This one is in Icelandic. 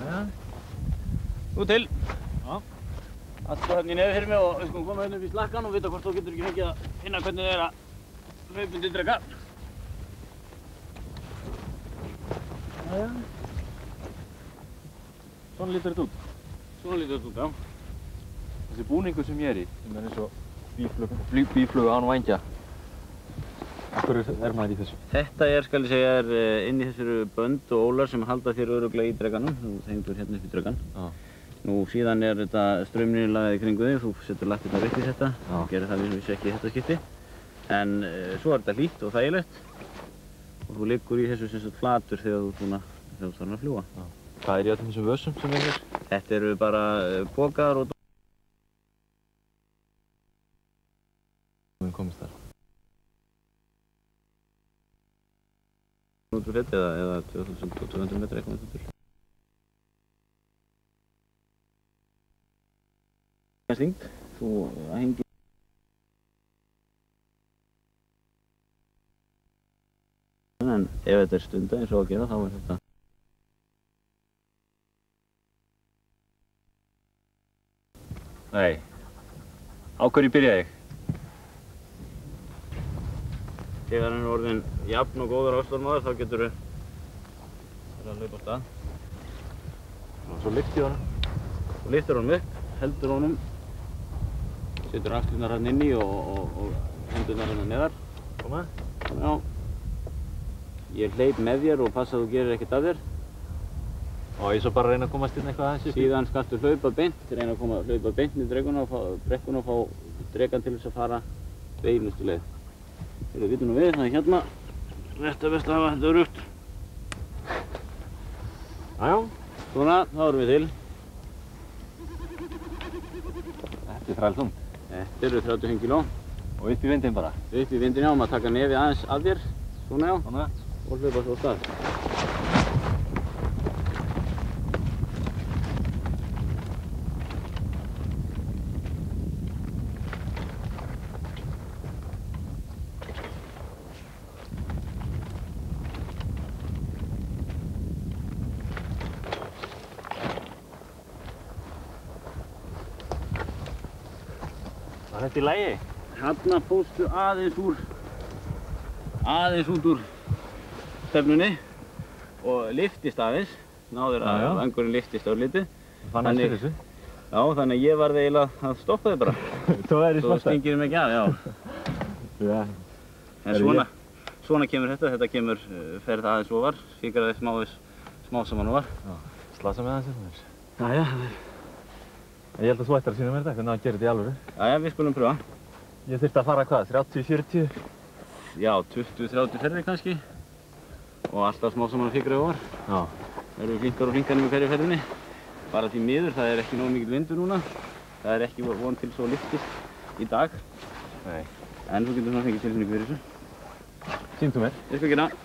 Ja. Nú til. Já. Allt sko hérna í nefi fyrir mig og við skulum koma hérna upp í slakkan og vita hvort þú getur ekki fengið að finna hvernig það er að hlaupa undir dreka. Jæja. Svona lítur þetta út. Svona lítur þetta út, já. Þessi búningur sem ég er í, sem er eins og býflugu án vængja. Af hverju er maður í þessu? Þetta er, skal ég segja, inn í þessari bönd og ólar sem halda þér örugglega í drekanum. Þú hengdur hérna upp í drekan. Já. Nú síðan er þetta straumlínulagið í kringu þig. Þú setur lappirnar upp í þetta. Já. Þú gerir það vissi ekki í þetta skipti. En svo er þetta hlýtt og þægilegt. Og þú liggur í þessu sem sagt flatur þegar þú ert farin að fljúga. Já. Hvað er í öllum þessum vössum sem er hér? Þetta eru bara pokar og komist þar. Fett eða 2200 metrar eitthvað með þetta. Það er stingt. Þú hengir. En ef þetta er stunda eins og að gera þá er þetta. Nei. Á hverju byrjaði ég? Þegar hann er orðinn jafn og góður ástarmaður þá getur þú að hlaupa af stað. Og svo lyfti ég honum. Þú lyftir honum upp, heldur honum, setur axlirnar hann inni og hendurnar hann neðar. Koma. Já. Ég hleyp með þér og passa að þú gerir ekkert af þér. Og ég svo bara reyna að komast inn eitthvað aðeins upp. Síðan skaltu hlaupa beint, reyna að hlaupa beint í brekkuna og fá drekann til þess að fara beinustu leið. Við vitum nú við, það er hérna rétt að best að hafa þetta örugt. Jájá. Svona, þá erum við til. Þetta er þrælþungt. Þetta eru 35 kíló. Og upp í vindinn bara? Upp í vindinn, já, maður taka nefið aðeins af þér. Svona, já. Svona. Og hlaupa svo af stað. Var þetta í lagi? Hérna fórstu aðeins út úr stefnunni og lyftist aðeins. Náður að vængurinn lyftist örlítið. Fann eftir þessu? Já, þannig að ég varð eiginlega að stoppa þig bara. Þú er í Svo stingir mig ekki af, já. Já. En svona kemur þetta ferð aðeins ofar, fikraði smá saman ofar. Já, slasa með aðeins. Jæja. Ég held að þú ættir að sýna mér þetta, hvernig það gerir þetta í alvöru. Jæja, við skulum pröfa. Ég þurfti að fara hvað, 30-40? Já, 20-30 ferðir kannski. Og alltaf smá saman fikraði ofar. Já. Það eru flinkar og flinkar með hverju ferðinni. Bara því miður, það er ekki nógu mikill vindur núna. Það er ekki von til svo lyftist í dag. Nei. En þú getur svona fengið tilfinningu fyrir þessu. Sýndu mér. Ég skal gera.